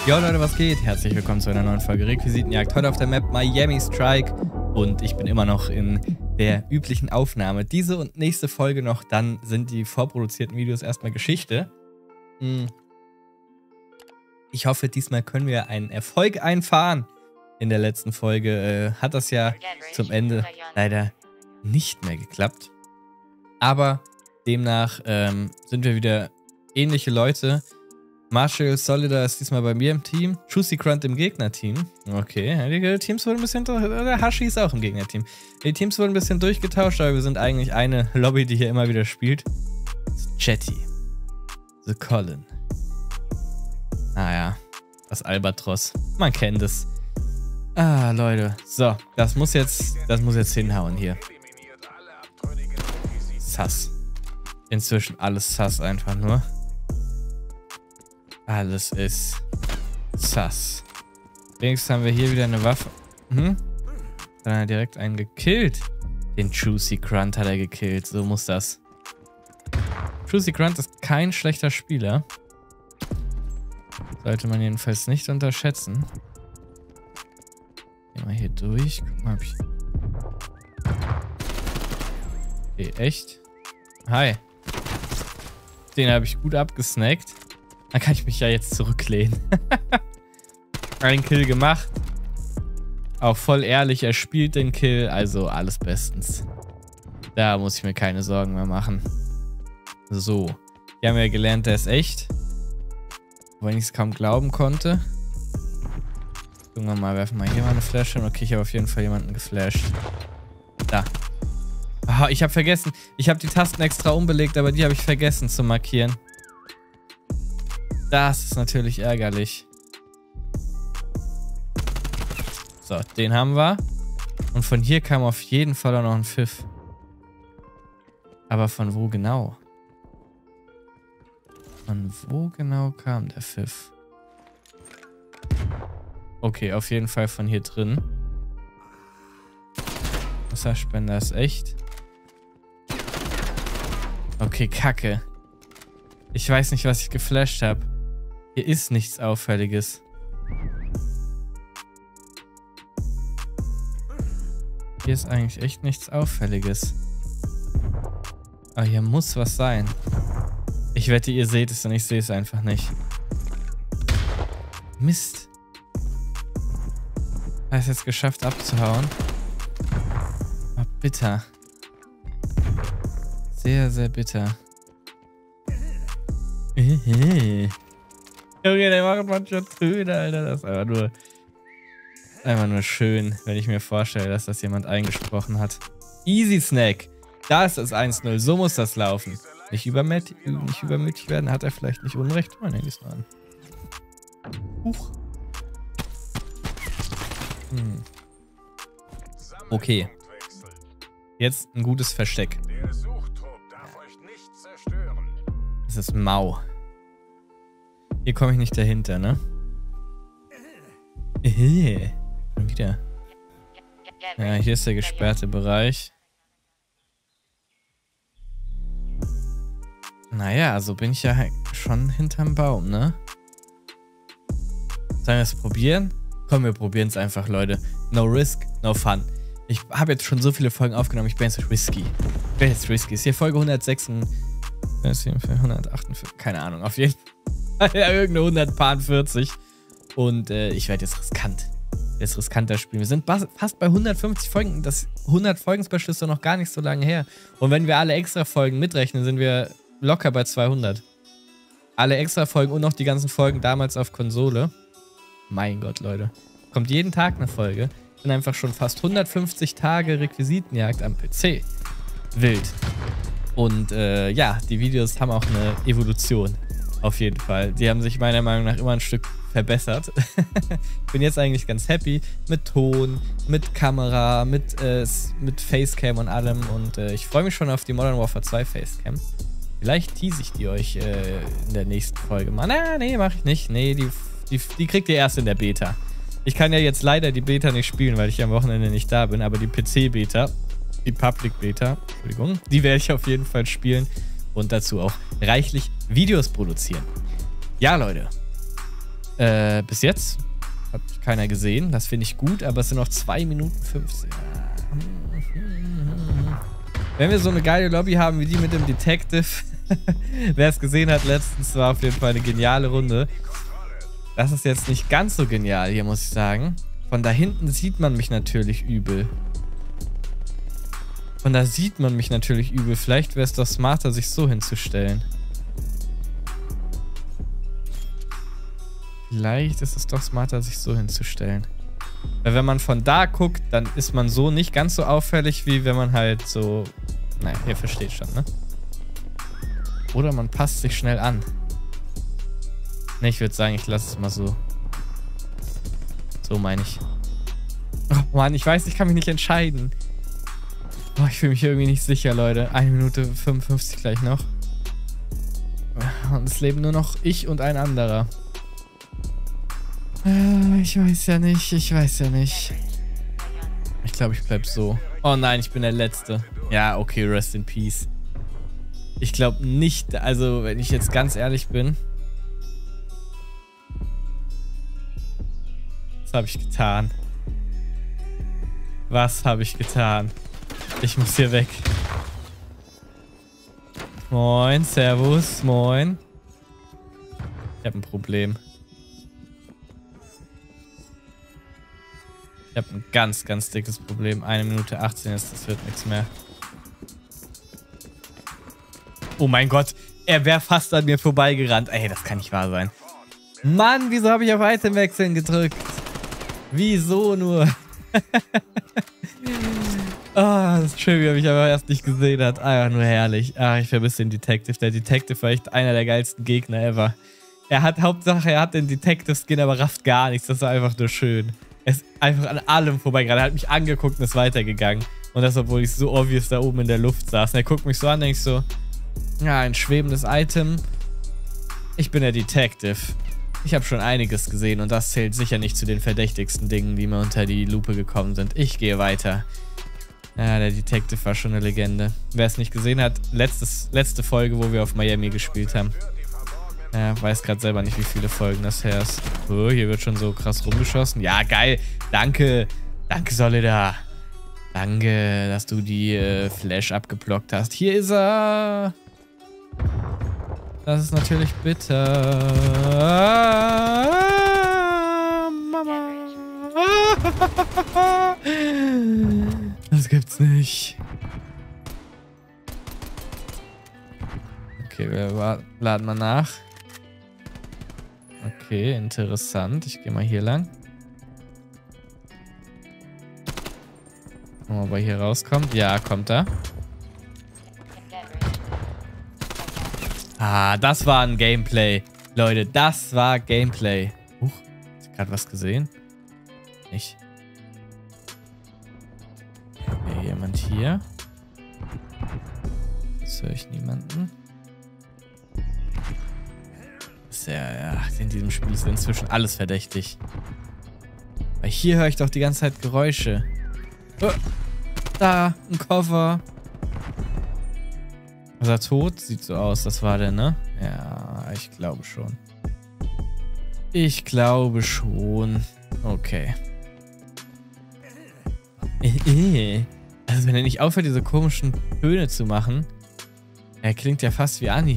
Jo Leute, was geht? Herzlich willkommen zu einer neuen Folge Requisitenjagd. Heute auf der Map Miami Strike und ich bin immer noch in der üblichen Aufnahme. Diese und nächste Folge noch, dann sind die vorproduzierten Videos erstmal Geschichte. Ich hoffe, diesmal können wir einen Erfolg einfahren. In der letzten Folge hat das ja zum Ende leider nicht mehr geklappt. Aber demnach sind wir wieder ähnliche Leute. Marshall Solidar ist diesmal bei mir im Team. Juicy Grunt im Gegnerteam. Okay, die Teams wurden ein bisschen... Der Hashi ist auch im Gegnerteam. Die Teams wurden ein bisschen durchgetauscht, aber wir sind eigentlich eine Lobby, die hier immer wieder spielt. Jetty. The Colin. Naja, das Albatros. Man kennt es. Ah, Leute. So, das muss jetzt hinhauen hier. Sass. Inzwischen alles Sass einfach nur. Alles ist sass. Wenigstens haben wir hier wieder eine Waffe. Dann hat er direkt einen gekillt. Den Juicy Grunt hat er gekillt. So muss das. Juicy Grunt ist kein schlechter Spieler. Sollte man jedenfalls nicht unterschätzen. Gehen wir hier durch. Guck mal, ob ich... Okay, echt? Hi. Den habe ich gut abgesnackt. Dann kann ich mich ja jetzt zurücklehnen. Ein Kill gemacht. Auch voll ehrlich, er spielt den Kill. Also alles bestens. Da muss ich mir keine Sorgen mehr machen. So. Wir haben ja gelernt, der ist echt. Wenn ich es kaum glauben konnte. Gucken wir mal, werfen wir hier mal eine Flasche hin. Okay, ich habe auf jeden Fall jemanden geflasht. Da. Oh, ich habe vergessen. Ich habe die Tasten extra umbelegt, aber die habe ich vergessen zu markieren. Das ist natürlich ärgerlich. So, den haben wir. Und von hier kam auf jeden Fall auch noch ein Pfiff. Aber von wo genau? Von wo genau kam der Pfiff? Okay, auf jeden Fall von hier drin. Wasserspender ist echt. Okay, Kacke. Ich weiß nicht, was ich geflasht habe. Hier ist nichts Auffälliges. Hier ist eigentlich echt nichts Auffälliges. Aber hier muss was sein. Ich wette, ihr seht es und ich sehe es einfach nicht. Mist. Er ist jetzt geschafft abzuhauen. Aber bitter. Sehr, sehr bitter. Junge, der macht manchmal Töne, Alter. Das ist einfach nur schön, wenn ich mir vorstelle, dass das jemand eingesprochen hat. Easy Snack. Da ist das 1-0. So muss das laufen. Nicht übermütig werden. Hat er vielleicht nicht Unrecht? Oh, ne, diesmal an. Huch. Okay. Jetzt ein gutes Versteck. Das ist mau. Hier komme ich nicht dahinter, ne? Schon wieder. Ja, hier ist der gesperrte Bereich. Naja, also bin ich ja schon hinterm Baum, ne? Sollen wir es probieren? Komm, wir probieren es einfach, Leute. No risk, no fun. Ich habe jetzt schon so viele Folgen aufgenommen, ich bin jetzt risky. Ist hier Folge 106 und... 148, keine Ahnung, auf jeden Fall. Ja, irgendeine 140. Und ich werde jetzt riskanter spielen. Wir sind fast bei 150 Folgen. Das 100-Folgen-Special ist doch noch gar nicht so lange her. Und wenn wir alle extra Folgen mitrechnen, sind wir locker bei 200. Alle extra Folgen und noch die ganzen Folgen damals auf Konsole. Mein Gott, Leute. Kommt jeden Tag eine Folge. Sind einfach schon fast 150 Tage Requisitenjagd am PC. Wild. Und ja, die Videos haben auch eine Evolution. Auf jeden Fall. Die haben sich meiner Meinung nach immer ein Stück verbessert. Bin jetzt eigentlich ganz happy mit Ton, mit Kamera, mit Facecam und allem. Und ich freue mich schon auf die Modern Warfare 2 Facecam. Vielleicht tease ich die euch in der nächsten Folge mal. Nee, mache ich nicht. Nee, die kriegt ihr erst in der Beta. Ich kann ja jetzt leider die Beta nicht spielen, weil ich am Wochenende nicht da bin. Aber die PC-Beta, die Public-Beta, Entschuldigung, die werde ich auf jeden Fall spielen. Und dazu auch reichlich Videos produzieren. Ja, Leute. Bis jetzt hat keiner gesehen. Das finde ich gut, aber es sind noch 2 Minuten 15. Wenn wir so eine geile Lobby haben wie die mit dem Detective, wer es gesehen hat letztens, war auf jeden Fall eine geniale Runde. Das ist jetzt nicht ganz so genial hier, muss ich sagen. Von da hinten sieht man mich natürlich übel. Von da sieht man mich natürlich übel. Vielleicht wäre es doch smarter, sich so hinzustellen. Vielleicht ist es doch smarter, sich so hinzustellen. Weil wenn man von da guckt, dann ist man so nicht ganz so auffällig, wie wenn man halt so... Naja, ihr versteht schon, ne? Oder man passt sich schnell an. Ne, ich würde sagen, ich lasse es mal so. So meine ich. Oh Mann, ich weiß, ich kann mich nicht entscheiden. Oh, ich fühle mich irgendwie nicht sicher, Leute. 1 Minute 55 gleich noch. Und es leben nur noch ich und ein anderer. Ich weiß ja nicht, ich glaube, ich bleib so. Oh nein, ich bin der Letzte. Ja, okay, rest in peace. Ich glaube nicht, also wenn ich jetzt ganz ehrlich bin. Was habe ich getan? Was habe ich getan? Ich muss hier weg. Moin, servus, moin. Ich habe ein Problem. Ich habe ein ganz, ganz dickes Problem. 1 Minute 18 ist, das wird nichts mehr. Oh mein Gott, er wäre fast an mir vorbeigerannt. Ey, das kann nicht wahr sein. Mann, wieso habe ich auf Item wechseln gedrückt? Wieso nur? Das ist schön, wie er mich aber erst nicht gesehen hat. Einfach nur herrlich. Ich vermisse den Detective. Der Detective war echt einer der geilsten Gegner ever. Hauptsache, er hat den Detective-Skin, aber rafft gar nichts. Das war einfach nur schön. Er ist einfach an allem vorbeigerannt. Er hat mich angeguckt und ist weitergegangen. Und das, obwohl ich so obvious da oben in der Luft saß. Und er guckt mich so an, denke ich so, ja, ein schwebendes Item. Ich bin der Detective. Ich habe schon einiges gesehen und das zählt sicher nicht zu den verdächtigsten Dingen, die mir unter die Lupe gekommen sind. Ich gehe weiter. Ja, der Detective war schon eine Legende. Wer es nicht gesehen hat, letzte Folge, wo wir auf Miami gespielt haben. Ja, weiß gerade selber nicht, wie viele Folgen das her ist. Oh, hier wird schon so krass rumgeschossen. Ja, geil. Danke. Danke, Solida. Danke, dass du die Flash abgeblockt hast. Hier ist er. Das ist natürlich bitter. Mama. Das gibt's nicht. Okay, wir laden mal nach. Okay, interessant. Ich gehe mal hier lang. Gucken wir mal, ob er hier rauskommt. Ja, kommt er. Das war ein Gameplay. Leute, das war Gameplay. Huch, hast du gerade was gesehen? Nicht. Okay, jemand hier. Jetzt höre ich niemanden. Ja, in diesem Spiel ist inzwischen alles verdächtig. Weil hier höre ich doch die ganze Zeit Geräusche. Oh, da, ein Koffer. Ist er tot? Sieht so aus, das war der, ne? Ja, ich glaube schon. Ich glaube schon. Okay. Also wenn er nicht aufhört, diese komischen Töne zu machen, er klingt ja fast wie Anni.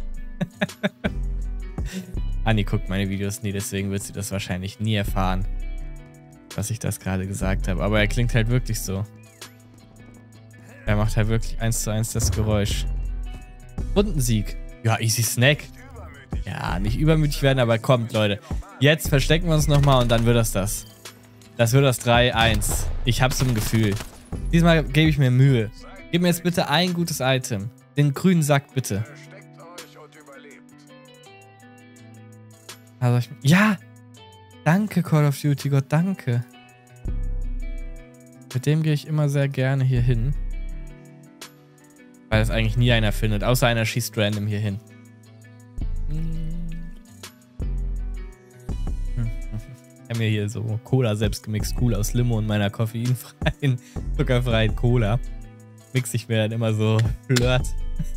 Anni guckt meine Videos nie, deswegen wird sie das wahrscheinlich nie erfahren, was ich das gerade gesagt habe. Aber er klingt halt wirklich so. Er macht halt wirklich 1:1 das Geräusch. Rundensieg. Ja, easy Snack. Ja, nicht übermütig werden, aber kommt, Leute. Jetzt verstecken wir uns nochmal und dann wird das das. Das wird das 3-1. Ich hab's im Gefühl. Diesmal gebe ich mir Mühe. Gib mir jetzt bitte ein gutes Item. Den grünen Sack, bitte. Also ja! Danke, Call of Duty, Gott, danke. Mit dem gehe ich immer sehr gerne hier hin. Weil das eigentlich nie einer findet. Außer einer schießt random hier hin. Ich habe mir hier so Cola selbst gemixt. Cool aus Limo und meiner koffeinfreien, zuckerfreien Cola. Mix ich mir dann immer so Flirt.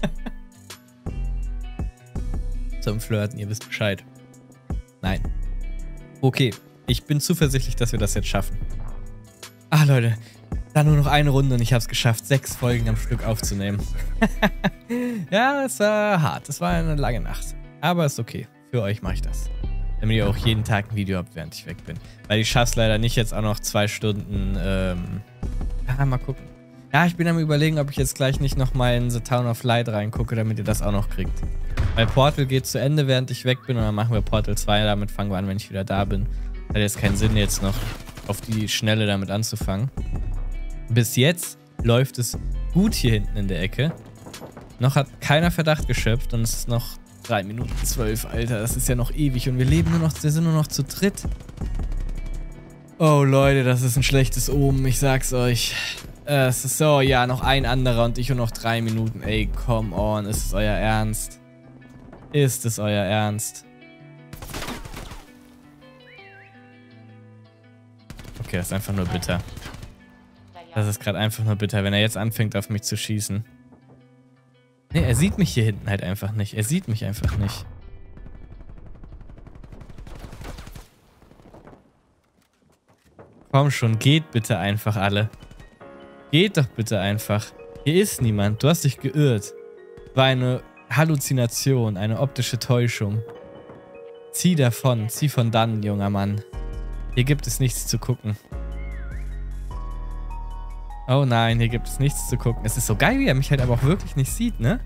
Zum Flirten, ihr wisst Bescheid. Nein. Okay, ich bin zuversichtlich, dass wir das jetzt schaffen. Ah, Leute, dann nur noch eine Runde und ich habe es geschafft, 6 Folgen am Stück aufzunehmen. Ja, es war hart. Es war eine lange Nacht. Aber ist okay. Für euch mache ich das. Damit ihr auch jeden Tag ein Video habt, während ich weg bin. Weil ich schaff's leider nicht jetzt auch noch 2 Stunden, mal gucken. Ja, ich bin am Überlegen, ob ich jetzt gleich nicht nochmal in The Town of Light reingucke, damit ihr das auch noch kriegt. Weil Portal geht zu Ende, während ich weg bin und dann machen wir Portal 2. Damit fangen wir an, wenn ich wieder da bin. Hat jetzt keinen Sinn, jetzt noch auf die Schnelle damit anzufangen. Bis jetzt läuft es gut hier hinten in der Ecke. Noch hat keiner Verdacht geschöpft und es ist noch 3 Minuten 12, Alter. Das ist ja noch ewig und wir sind nur noch zu dritt. Oh, Leute, das ist ein schlechtes Omen, ich sag's euch. Es ist so, ja, noch ein anderer und ich und noch 3 Minuten. Ey, come on, ist es euer Ernst? Ist es euer Ernst? Okay, das ist einfach nur bitter. Das ist gerade einfach nur bitter, wenn er jetzt anfängt, auf mich zu schießen. Nee, er sieht mich hier hinten halt einfach nicht. Er sieht mich einfach nicht. Komm schon, geht bitte einfach alle. Geht doch bitte einfach. Hier ist niemand. Du hast dich geirrt. War eine Halluzination, eine optische Täuschung. Zieh davon. Zieh von dann, junger Mann. Hier gibt es nichts zu gucken. Oh nein, hier gibt es nichts zu gucken. Es ist so geil, wie er mich halt aber auch wirklich nicht sieht, ne?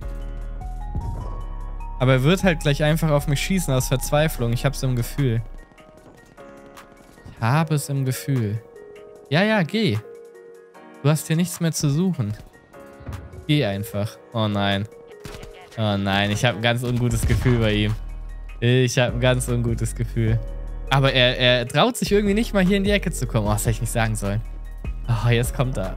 Aber er wird halt gleich einfach auf mich schießen aus Verzweiflung. Ich hab's im Gefühl. Ich habe es im Gefühl. Ja, ja, geh. Du hast hier nichts mehr zu suchen. Geh einfach. Oh nein. Oh nein, ich habe ein ganz ungutes Gefühl bei ihm. Ich habe ein ganz ungutes Gefühl. Aber er traut sich irgendwie nicht mal hier in die Ecke zu kommen. Oh, das hätte ich nicht sagen sollen. Oh, jetzt kommt er.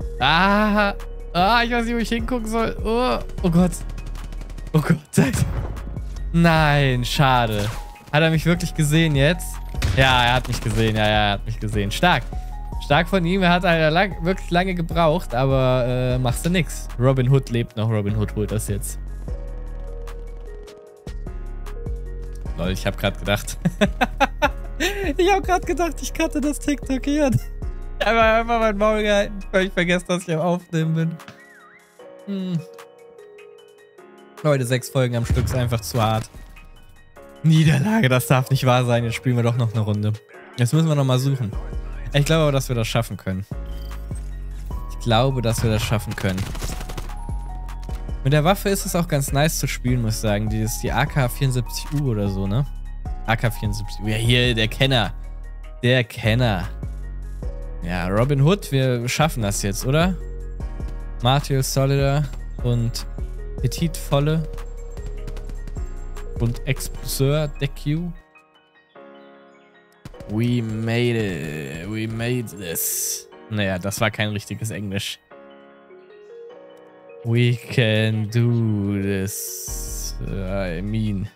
Ich weiß nicht, wo ich hingucken soll. Oh Gott. Oh Gott. Nein, schade. Hat er mich wirklich gesehen jetzt? Ja, er hat mich gesehen. Ja, er hat mich gesehen. Stark. Stark von ihm. Er hat halt wirklich lange gebraucht, aber machst du nix. Robin Hood lebt noch. Robin Hood holt das jetzt. Lol, ich habe gerade gedacht. Ich cutte das TikTok hier. Ich habe einfach mein Maul gehalten, weil ich vergesse, dass ich am Aufnehmen bin. Leute, 6 Folgen am Stück ist einfach zu hart. Niederlage, das darf nicht wahr sein. Jetzt spielen wir doch noch eine Runde. Jetzt müssen wir nochmal suchen. Ich glaube aber, dass wir das schaffen können. Mit der Waffe ist es auch ganz nice zu spielen, muss ich sagen. Die ist die AK-74U oder so, ne? AK-74U. Ja, hier, der Kenner. Der Kenner. Ja, Robin Hood, wir schaffen das jetzt, oder? Martial Solidar und Petit Volle und Expulseur Deku. We made it. We made this. Naja, das war kein richtiges Englisch. We can do this. I mean.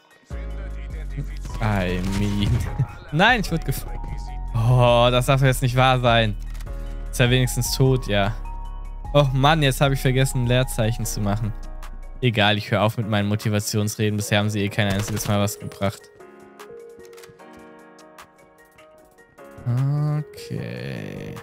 Nein, ich wurde gefangen. Oh, das darf jetzt nicht wahr sein. Ist ja wenigstens tot, ja. Oh Mann, jetzt habe ich vergessen, ein Leerzeichen zu machen. Egal, ich höre auf mit meinen Motivationsreden. Bisher haben sie kein einziges Mal was gebracht. Okay.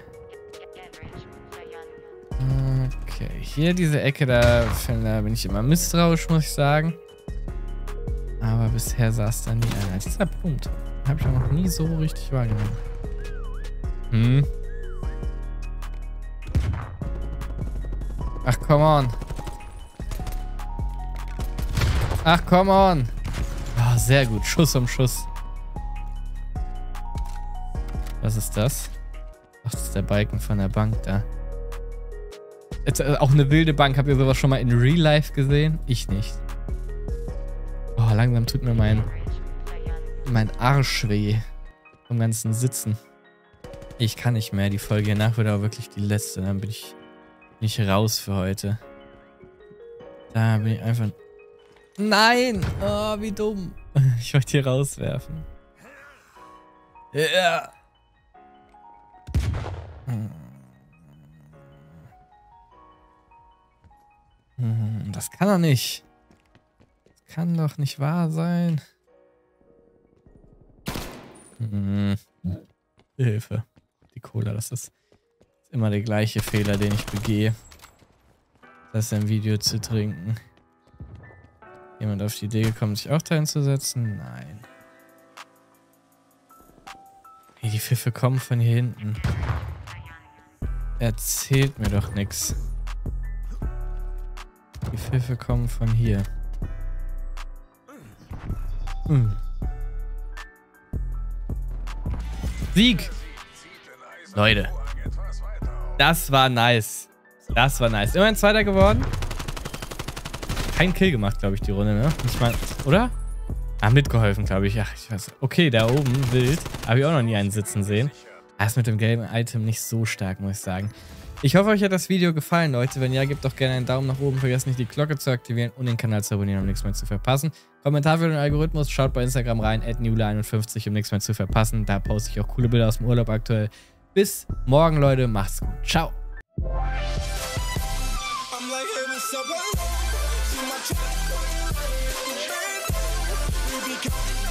Okay, hier diese Ecke, da bin ich immer misstrauisch, muss ich sagen. Aber bisher saß da nie einer. Dieser Punkt habe ich auch noch nie so richtig wahrgenommen. Ach, come on. Ach, come on. Oh, sehr gut. Schuss um Schuss. Was ist das? Ach, das ist der Balken von der Bank da. Jetzt, auch eine wilde Bank. Habt ihr sowas schon mal in Real Life gesehen? Ich nicht. Oh, langsam tut mir mein Arsch weh. Vom ganzen Sitzen. Ich kann nicht mehr. Die Folge danach wird aber wirklich die letzte. Dann bin ich nicht raus für heute. Da bin ich einfach... Nein! Oh, wie dumm. Ich wollte hier rauswerfen. Ja. Das kann doch nicht. Das kann doch nicht wahr sein. Hilfe. Die Cola, das ist immer der gleiche Fehler, den ich begehe. Das ein Video zu trinken. Jemand auf die Idee gekommen, sich auch da hinzusetzen? Nein. Hey, die Pfiffe kommen von hier hinten. Erzählt mir doch nichts. Die Pfiffe kommen von hier. Sieg! Leute. Das war nice. Das war nice. Immerhin Zweiter geworden. Kein Kill gemacht, glaube ich, die Runde, ne? Ich meine, oder? Ah, mitgeholfen, glaube ich. Ach, ich weiß. Okay, da oben, wild. Habe ich auch noch nie einen sitzen sehen. Das ist mit dem gelben Item nicht so stark, muss ich sagen. Ich hoffe, euch hat das Video gefallen, Leute. Wenn ja, gebt doch gerne einen Daumen nach oben. Vergesst nicht, die Glocke zu aktivieren und den Kanal zu abonnieren, um nichts mehr zu verpassen. Kommentar für den Algorithmus. Schaut bei Instagram rein, @newla51, um nichts mehr zu verpassen. Da poste ich auch coole Bilder aus dem Urlaub aktuell. Bis morgen, Leute. Macht's gut. Ciao. I'm like,